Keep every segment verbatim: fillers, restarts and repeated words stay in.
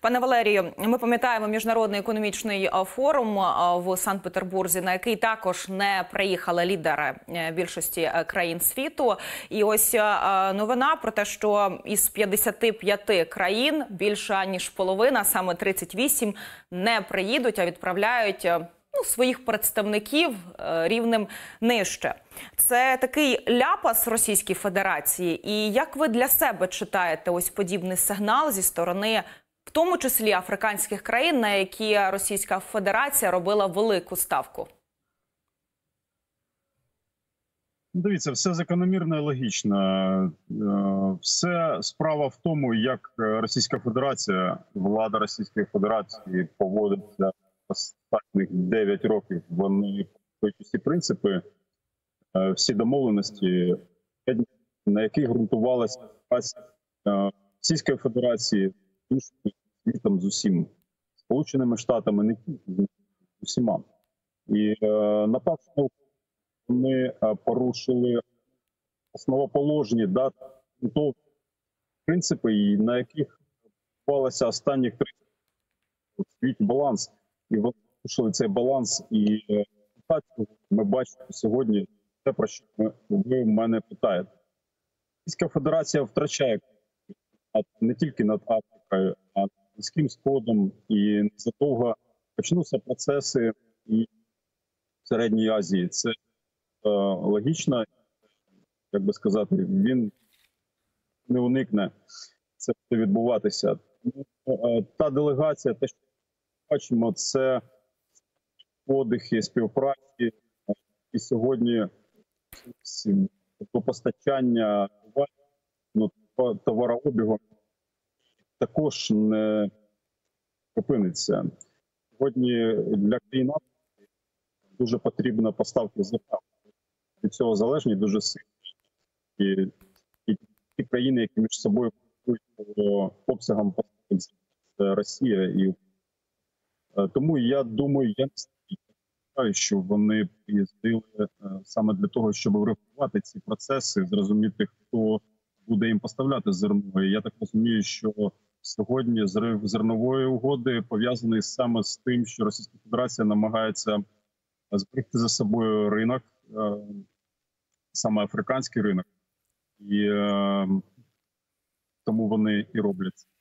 Пане Валерію, ми пам'ятаємо міжнародний економічний форум в Санкт-Петербурзі, на який також не приїхали лідери більшості країн світу. І ось новина про те, що із п'ятдесяти п'яти країн більше ніж половина, саме тридцять вісім, не приїдуть, а відправляють ну, своїх представників рівнем нижче. Це такий ляпас Російській Федерації. І як ви для себе читаєте ось подібний сигнал зі сторони, в тому числі африканських країн, на які Російська Федерація робила велику ставку? Дивіться, все закономірно і логічно. Все справа в тому, як Російська Федерація, влада Російської Федерації поводиться останніх дев'ять років. Вони всі принципи, всі домовленості, на яких ґрунтувалася Російської Федерації, іншим світом з усім, Сполученими Штатами, не тільки з усіма. І напевно вони порушили основоположні да, принципи, на яких відбувалося останніх тридцять років у світі баланс. І вони порушили цей баланс. І ми бачимо сьогодні те, про що ви в мене питаєте. Російська Федерація втрачає не тільки над Африкою, а над Близьким Сходом. І незадовго почнуться процеси і в Середній Азії. Це е, логічно, як би сказати, він не уникне. Це буде відбуватися. Е, та делегація, те, що ми бачимо, це подихи співпраці. І сьогодні постачання товарообігу також не припиниться. Сьогодні для країн дуже потрібна поставка зерна. Від цього залежні дуже сильно. І, і ті країни, які між собою конкурують по обсягам поставки, це Росія. І, тому я думаю, я не сподіваюся, що вони приїздили саме для того, щоб врегулювати ці процеси, зрозуміти, хто буде їм поставляти зерно. І я так розумію, що сьогодні зрив зернової угоди пов'язаний саме з тим, що Російська Федерація намагається зберегти за собою ринок, саме африканський ринок. І е, тому вони і роблять це.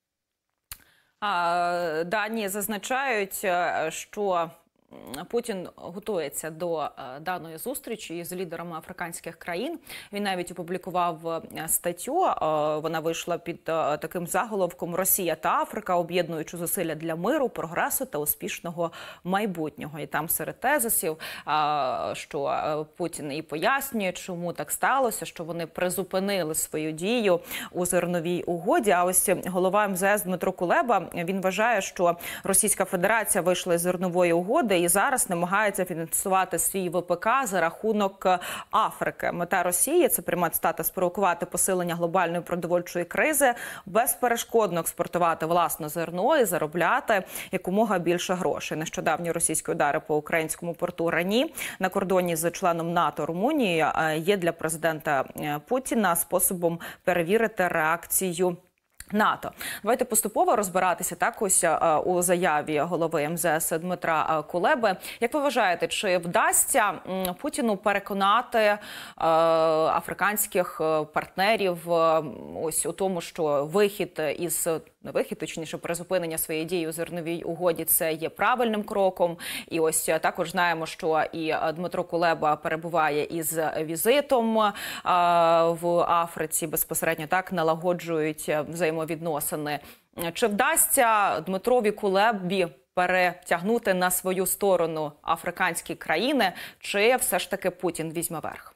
А, дані зазначають, що Путін готується до даної зустрічі з лідерами африканських країн. Він навіть опублікував статтю, вона вийшла під таким заголовком «Росія та Африка, об'єднуючи зусилля для миру, прогресу та успішного майбутнього». І там серед тезисів, що Путін і пояснює, чому так сталося, що вони призупинили свою дію у зерновій угоді. А ось голова ем зе ес Дмитро Кулеба, він вважає, що Російська Федерація вийшла з зернової угоди і зараз намагається фінансувати свій ве пе ка за рахунок Африки. Мета Росії – це приймати стати, спровокувати посилення глобальної продовольчої кризи, безперешкодно експортувати власне зерно і заробляти якомога більше грошей. Нещодавні російські удари по українському порту Рані на кордоні з членом НАТО Румунії є для президента Путіна способом перевірити реакцію НАТО. Давайте поступово розбиратися так ось у заяві голови ем зе ес Дмитра Кулеби. Як ви вважаєте, чи вдасться Путіну переконати африканських партнерів ось у тому, що вихід із не вихід, точніше, призупинення своєї дії у зерновій угоді – це є правильним кроком. І ось також знаємо, що і Дмитро Кулеба перебуває із візитом в Африці, безпосередньо так налагоджують взаємовідносини. Чи вдасться Дмитрові Кулебі перетягнути на свою сторону африканські країни, чи все ж таки Путін візьме верх?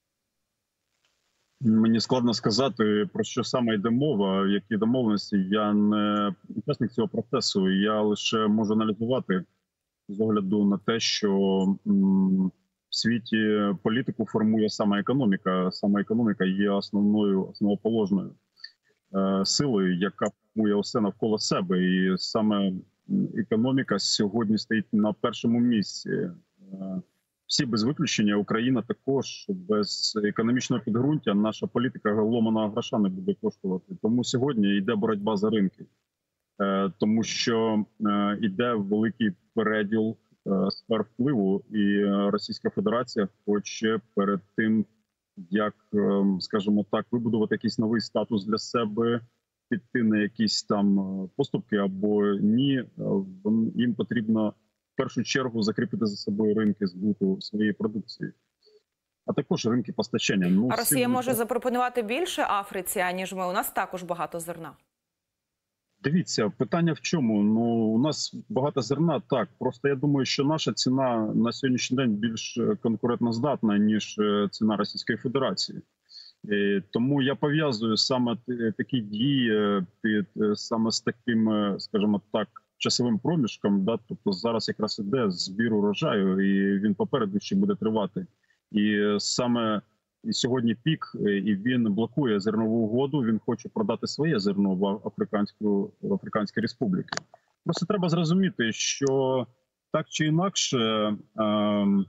Мені складно сказати, про що саме йде мова, які домовленості. Я не учасник цього процесу, я лише можу аналізувати з огляду на те, що в світі політику формує саме економіка. Саме економіка є основною, основоположною силою, яка формує усе навколо себе. І саме економіка сьогодні стоїть на першому місці. Всі без виключення, Україна також, без економічного підґрунтя наша політика ломаного гроша не буде коштувати. Тому сьогодні йде боротьба за ринки. тому що йде великий переділ сфер впливу, і Російська Федерація хоче перед тим, як, скажімо так, вибудувати якийсь новий статус для себе, піти на якісь там поступки або ні, їм потрібно в першу чергу закріпити за собою ринки збуту своєї продукції, а також ринки постачання. Ну, а Росія всі... може запропонувати більше Африці, аніж ми? У нас також багато зерна. Дивіться, питання в чому? Ну, у нас багато зерна, так. Просто я думаю, що наша ціна на сьогоднішній день більш конкурентоздатна, ніж ціна Російської Федерації. І тому я пов'язую саме такі дії під саме з таким, скажімо так, часовим проміжком. Да? Тобто зараз якраз іде збір урожаю, і він попереду ще буде тривати. І саме сьогодні пік, і він блокує зернову угоду, він хоче продати своє зерно в Африканську, в Африканській Республіці. Просто треба зрозуміти, що так чи інакше е, е,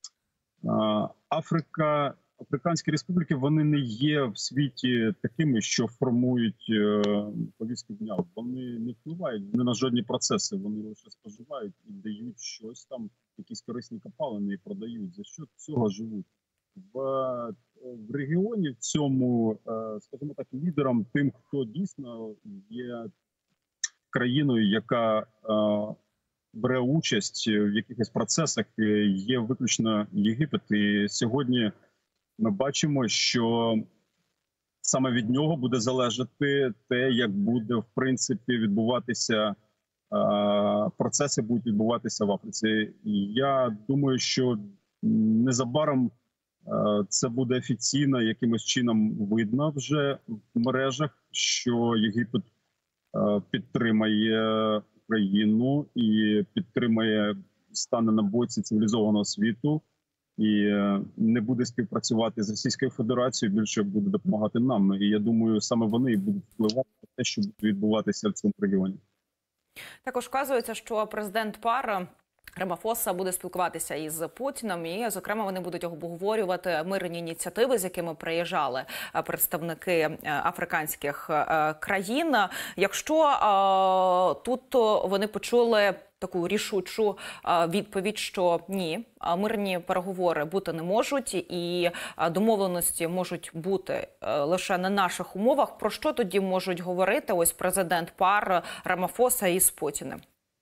Африка, Африканські республіки, вони не є в світі такими, що формують е, повістку дня. Вони не впливають не на жодні процеси, вони лише споживають і дають щось там, якісь корисні копалини і продають. За що цього живуть? В, в регіоні в цьому, скажімо так, лідером, тим, хто дійсно є країною, яка бере участь в якихось процесах, є виключно Єгипет. І сьогодні ми бачимо, що саме від нього буде залежати те, як буде, в принципі, відбуватися, процеси будуть відбуватися в Африці. І я думаю, що незабаром це буде офіційно якимось чином видно вже в мережах, що Єгипет підтримає Україну і підтримає, стане на боці цивілізованого світу і не буде співпрацювати з Російською Федерацією, більше буде допомагати нам. І я думаю, саме вони будуть впливати на те, що буде відбуватися в цьому регіоні. Також вказується, що президент ПАР Рамафоса буде спілкуватися із Путіним, і, зокрема, вони будуть обговорювати мирні ініціативи, з якими приїжджали представники африканських країн. Якщо тут вони почули таку рішучу відповідь, що ні, мирні переговори бути не можуть, і домовленості можуть бути лише на наших умовах, про що тоді можуть говорити ось президент ПАР Рамафоса із Путіним?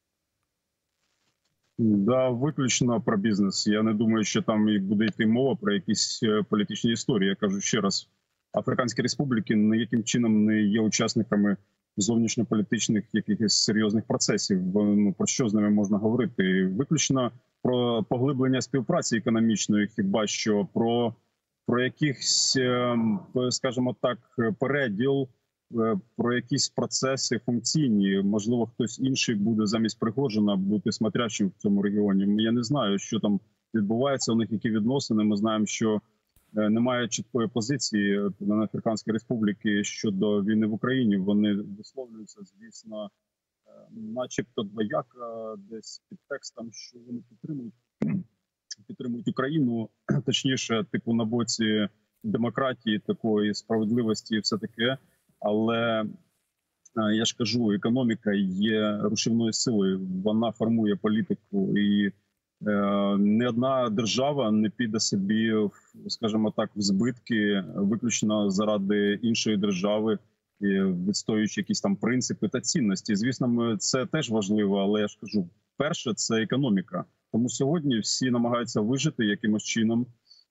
Да, виключно про бізнес. Я не думаю, що там і буде йти мова про якісь політичні історії. Я кажу ще раз, Африканські республіки ніяким чином не є учасниками зовнішньополітичних якихось серйозних процесів. Ну, про що з ними можна говорити? Виключно про поглиблення співпраці економічної, хіба що про, про якихось, скажімо так, переділ, про якісь процеси функційні. Можливо, хтось інший буде замість Пригожина бути смотрящим в цьому регіоні. Я не знаю, що там відбувається, у них які відносини. Ми знаємо, що немає чіткої позиції на Африканській Республіки щодо війни в Україні. Вони висловлюються, звісно, начебто двояко, десь під текстом, що вони підтримують, підтримують Україну, точніше, типу на боці демократії, такої справедливості і все таке. Але я ж кажу, економіка є рушівною силою, вона формує політику, і е, не одна держава не піде собі, скажімо так, в збитки виключно заради іншої держави, відстоюючи якісь там принципи та цінності. Звісно, ми, це теж важливо, але я ж кажу, перше – це економіка. Тому сьогодні всі намагаються вижити якимось чином,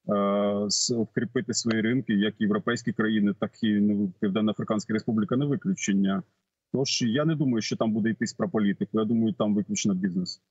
вкріпити свої ринки, як європейські країни, так і Південно-Африканська Республіка не виключення. Тож я не думаю, що там буде йтись про політику, я думаю, там виключно бізнес.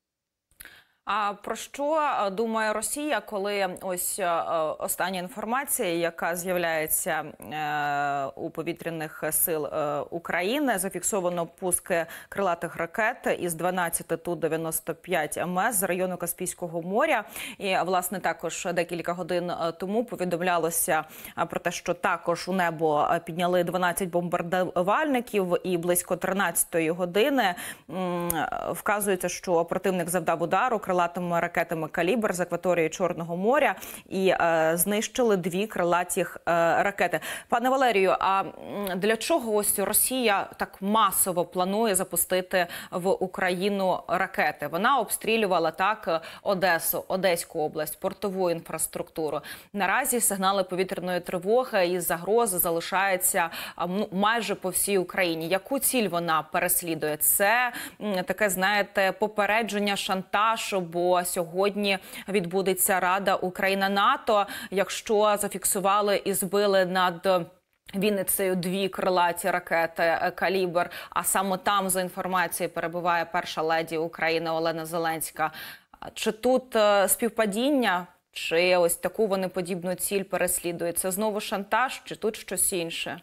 А про що думає Росія, коли ось остання інформація, яка з'являється у повітряних сил України, зафіксовано пуски крилатих ракет із дванадцяти Ту дев'яносто п'ять Ем Ес з району Каспійського моря. І, власне, також декілька годин тому повідомлялося про те, що також у небо підняли дванадцять бомбардувальників, і близько тринадцятої години вказується, що противник завдав удару крилатих крилатими ракетами «Калібр» з акваторії Чорного моря і е, знищили дві крилаті е, ракети. Пане Валерію, а для чого ось Росія так масово планує запустити в Україну ракети? Вона обстрілювала так Одесу, Одеську область, портову інфраструктуру. Наразі сигнали повітряної тривоги і загрози залишаються ну, майже по всій Україні. Яку ціль вона переслідує? Це таке, знаєте, попередження, шантаж, бо сьогодні відбудеться Рада Україна-НАТО. Якщо зафіксували і збили над Вінницею дві крилаті ракети «Калібр», а саме там, за інформацією, перебуває перша леді України Олена Зеленська. Чи тут співпадіння, чи ось таку вони подібну ціль переслідують? Це знову шантаж, чи тут щось інше?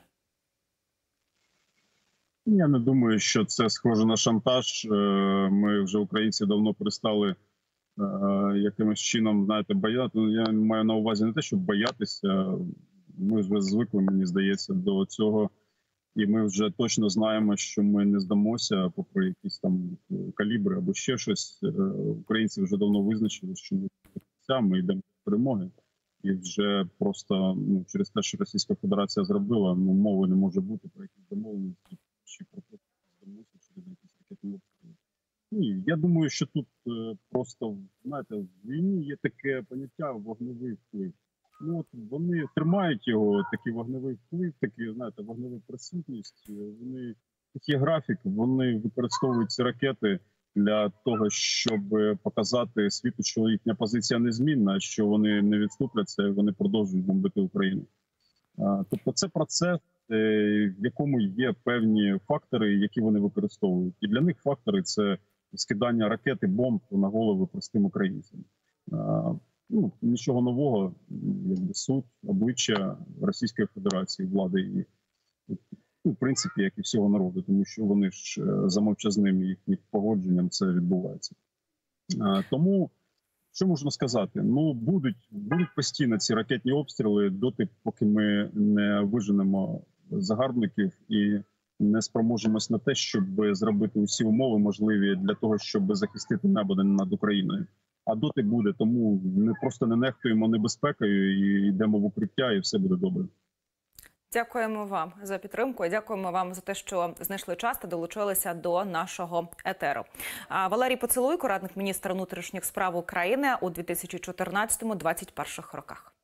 Я не думаю, що це схоже на шантаж. Ми вже, українці, давно перестали якимось чином, знаєте, бояти. Я маю на увазі не те, щоб боятися. Ми вже звикли, мені здається, до цього. І ми вже точно знаємо, що ми не здамося, попри якісь там калібри або ще щось. Українці вже давно визначили, що ми, ми йдемо до перемоги. І вже просто ну, через те, що Російська Федерація зробила, ну, мови не може бути про якісь домовленості, чи про те, що здамося через якісь ракетні обстріли. Ні, я думаю, що тут просто, знаєте, в війні є таке поняття вогневий вплив. Ну, от вони тримають його, такий вогневий вплив, такий, знаєте, вогневу присутність. Вони, тут є графік, вони використовують ці ракети для того, щоб показати світу, що їхня позиція незмінна, що вони не відступляться, і вони продовжують бомбити Україну. Тобто це процес, в якому є певні фактори, які вони використовують. І для них фактори – це скидання ракет і бомб на голови простим українцям. Ну, нічого нового, якби суть, обличчя Російської Федерації, влади і, ну, в принципі, як і всього народу, тому що вони ж за мовчазним їхнім погодженням це відбувається. А, тому, що можна сказати? Ну, будуть, будуть постійно ці ракетні обстріли доти, поки ми не виженемо загарбників і не спроможемось на те, щоб зробити усі умови можливі для того, щоб захистити небо над Україною. А доти буде, тому ми просто не нехтуємо небезпекою і йдемо в укриття, і все буде добре. Дякуємо вам за підтримку. Дякуємо вам за те, що знайшли час та долучилися до нашого етеру. Валерій Поцелуйко, радник міністра внутрішніх справ України у дві тисячі чотирнадцятому - двадцять першому роках.